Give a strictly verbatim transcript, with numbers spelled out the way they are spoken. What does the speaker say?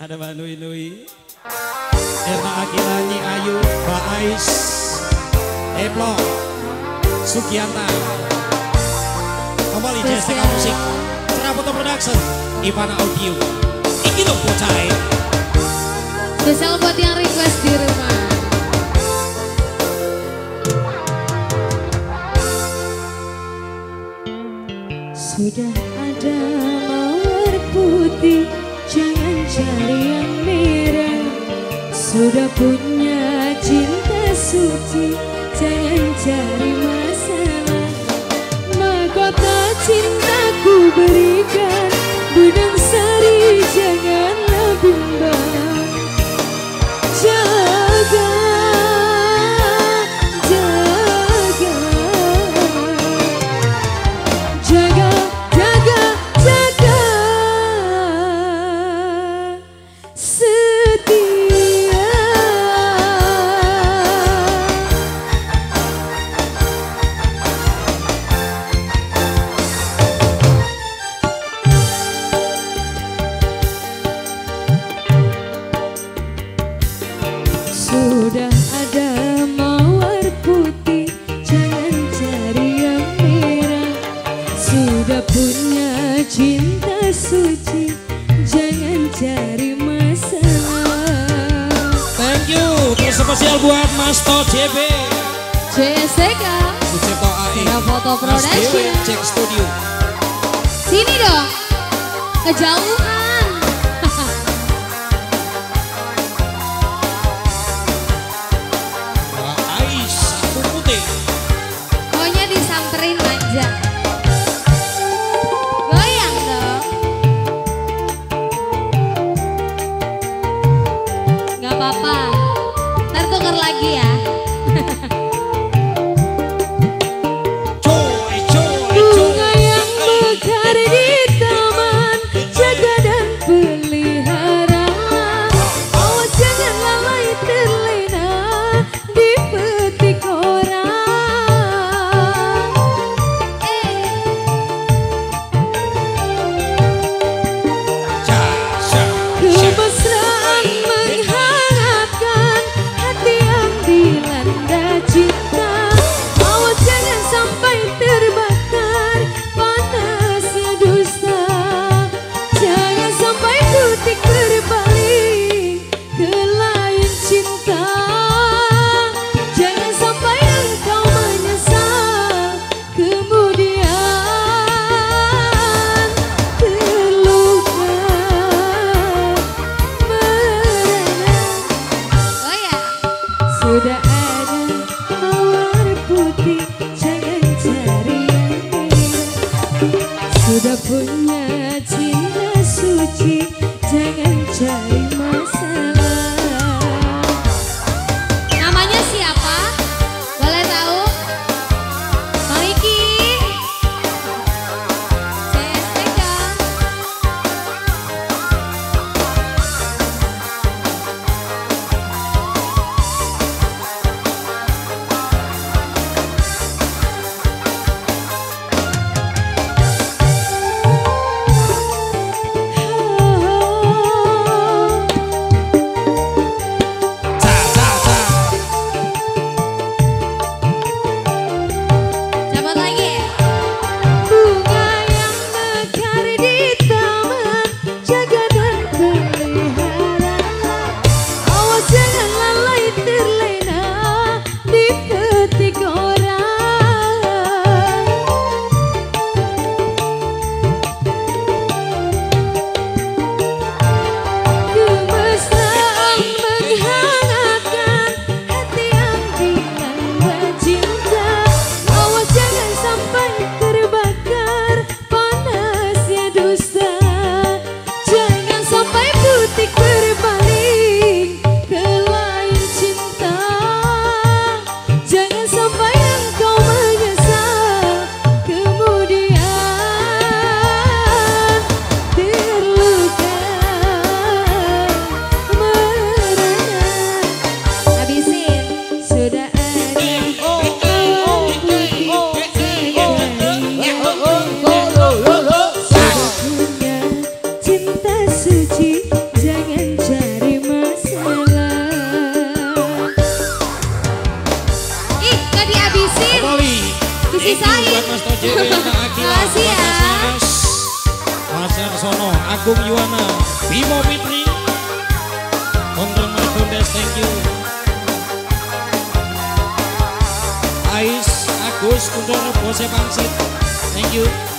Ada Mbak Nui Nui, Erna Akilani Ayu, Mbak Ais, Eplo, Sukianta, kembali di S T K Musik, Serapoto Production, Ivana Audio, iki lo bocah. Spesial buat yang request di rumah. Sudah ada mawar putih, jangan cari yang merah. Sudah punya cinta suci, jangan cari masalah. Mahkota cintaku berikan, Budang Sari janganlah bimbang. Jaga, jaga, jaga, jaga, jaga, setia. Sudah ada mawar putih, jangan cari yang merah. Sudah punya cinta suci, jangan cari masalah. Thank you, terus spesial buat Mas To J B, C S T K, Sucipto A I, Serapoto Mas Dewi, Production. Cek Studio. Sini dong, kejauhan. Mbak Ais, Satu Putih. Pokoknya disamperin aja. Goyang dong. Gak apa-apa, ntar tuker lagi ya. Coy, coy, Bunga coy. yang mekar di taman, jaga dan pelihara. Awas jangan lalai terlena dipetik orang. Jasa, Kemesraan menghangatkan hati yang dilanda cinta. Awas jangan sampai terbakar panasnya dusta. Jangan sampai butik berbalik ke lain cinta. Jangan sampai engkau menyesal kemudian terluka merana. Goyang. Sudah ada mawar putih, jangan cari yang merah. Sudah punya cinta suci, jangan cari masalah. Namanya siapa? Boleh tahu? Maliki. C S T K. Sarsono, Agung Yuwana, Bimo Fitri, Kontrol Markondes, thank you. Ais, Agus, Kontrol Bose Pangsit, thank you.